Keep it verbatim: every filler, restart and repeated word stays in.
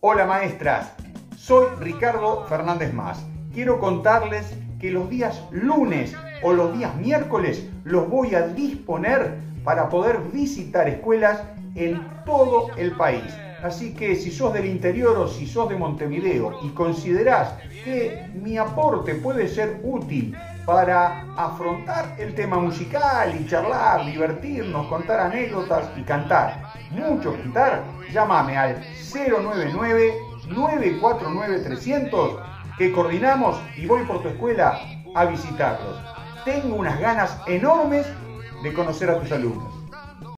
Hola maestras, soy Ricardo Fernández Mas. Quiero contarles que los días lunes o los días miércoles los voy a disponer para poder visitar escuelas en todo el país. Así que si sos del interior o si sos de Montevideo y considerás que mi aporte puede ser útil para afrontar el tema musical y charlar, divertirnos, contar anécdotas y cantar, mucho cantar, llámame al cero nueve nueve, nueve cuatro nueve, trescientos que coordinamos y voy por tu escuela a visitarlos. Tengo unas ganas enormes de conocer a tus alumnos.